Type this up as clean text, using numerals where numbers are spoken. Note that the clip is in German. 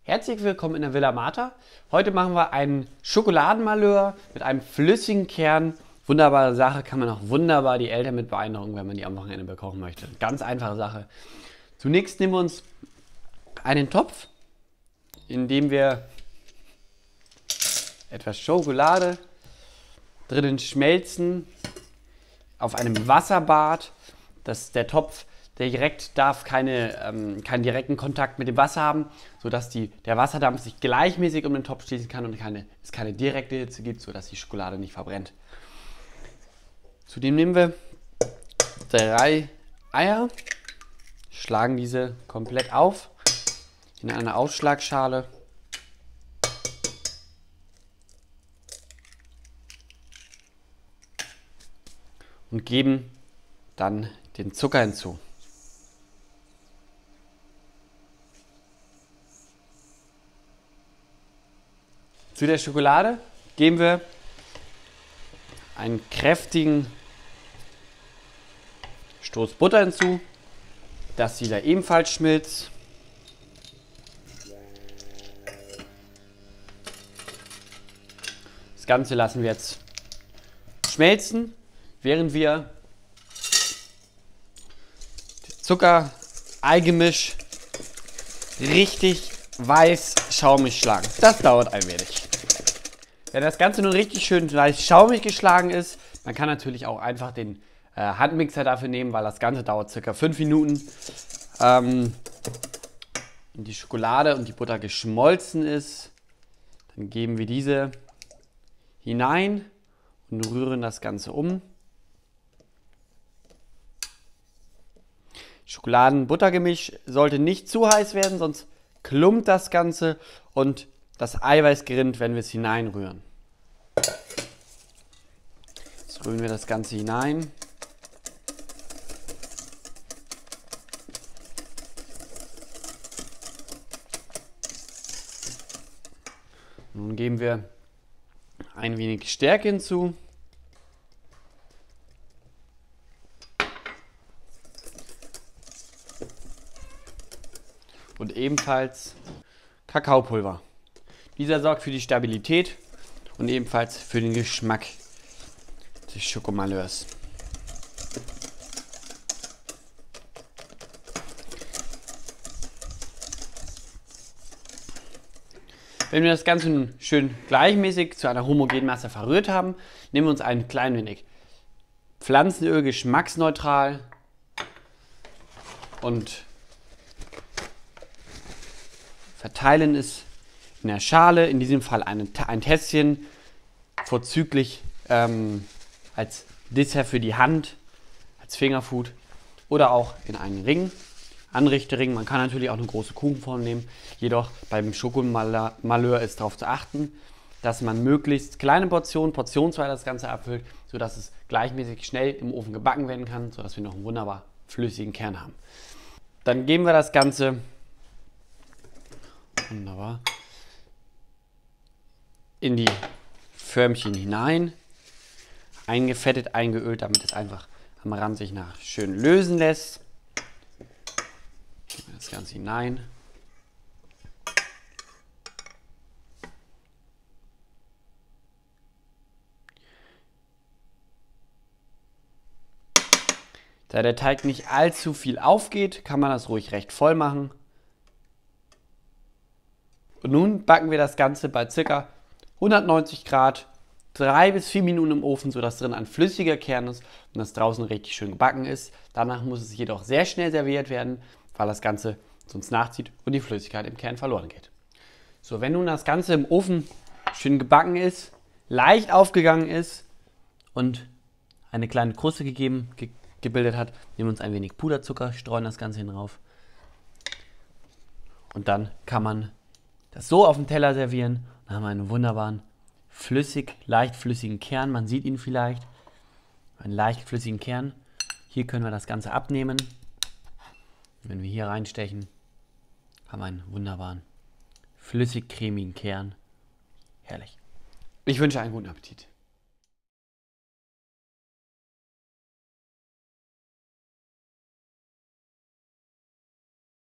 Herzlich willkommen in der Villa Martha. Heute machen wir einen Schokoladenmalheur mit einem flüssigen Kern. Wunderbare Sache, kann man auch wunderbar die Eltern mit beeindrucken, wenn man die am Wochenende bekochen möchte. Ganz einfache Sache. Zunächst nehmen wir uns einen Topf, in dem wir etwas Schokolade drinnen schmelzen auf einem Wasserbad. Der Topf darf keinen direkten Kontakt mit dem Wasser haben, sodass der Wasserdampf sich gleichmäßig um den Topf schließen kann und es keine direkte Hitze gibt, sodass die Schokolade nicht verbrennt. Zudem nehmen wir 3 Eier, schlagen diese komplett auf in eine Aufschlagschale. Und geben dann den Zucker hinzu. Zu der Schokolade geben wir einen kräftigen Stoß Butter hinzu, dass sie da ebenfalls schmilzt. Das Ganze lassen wir jetzt schmelzen, während wir das Zucker-Ei-Gemisch richtig weiß schaumig schlagen. Das dauert ein wenig. Wenn das Ganze nun richtig schön weiß schaumig geschlagen ist, man kann natürlich auch einfach den Handmixer dafür nehmen, weil das Ganze dauert ca. 5 Minuten. Und die Schokolade und die Butter geschmolzen ist, dann geben wir diese hinein und rühren das Ganze um. Schokoladen-Butter-Gemisch sollte nicht zu heiß werden, sonst klumpt das Ganze und das Eiweiß gerinnt, wenn wir es hineinrühren. Jetzt rühren wir das Ganze hinein. Nun geben wir ein wenig Stärke hinzu. Und ebenfalls Kakaopulver. Dieser sorgt für die Stabilität und ebenfalls für den Geschmack des Schokomalheurs. Wenn wir das Ganze nun schön gleichmäßig zu einer homogenen Masse verrührt haben, nehmen wir uns ein klein wenig Pflanzenöl, geschmacksneutral, und verteilen es in der Schale, in diesem Fall ein Tässchen, vorzüglich als Dessert für die Hand, als Fingerfood oder auch in einen Ring, Anrichtering. Man kann natürlich auch eine große Kuchenform nehmen, jedoch beim Schokomalheur ist darauf zu achten, dass man möglichst kleine portionsweise das Ganze abfüllt, sodass es gleichmäßig schnell im Ofen gebacken werden kann, sodass wir noch einen wunderbar flüssigen Kern haben. Dann geben wir das Ganze wunderbar in die Förmchen hinein, eingefettet, eingeölt, damit es einfach am Rand sich nach schön lösen lässt. Geben wir das Ganze hinein. Da der Teig nicht allzu viel aufgeht, kann man das ruhig recht voll machen. Und nun backen wir das Ganze bei ca. 190 Grad 3 bis 4 Minuten im Ofen, sodass drin ein flüssiger Kern ist und das draußen richtig schön gebacken ist. Danach muss es jedoch sehr schnell serviert werden, weil das Ganze sonst nachzieht und die Flüssigkeit im Kern verloren geht. So, wenn nun das Ganze im Ofen schön gebacken ist, leicht aufgegangen ist und eine kleine Kruste gebildet hat, nehmen wir uns ein wenig Puderzucker, streuen das Ganze hin drauf und dann kann man das so auf dem Teller servieren. Dann haben wir einen wunderbaren, leicht flüssigen Kern. Man sieht ihn vielleicht. Einen leicht flüssigen Kern. Hier können wir das Ganze abnehmen. Wenn wir hier reinstechen, haben wir einen wunderbaren, flüssig-cremigen Kern. Herrlich. Ich wünsche einen guten Appetit.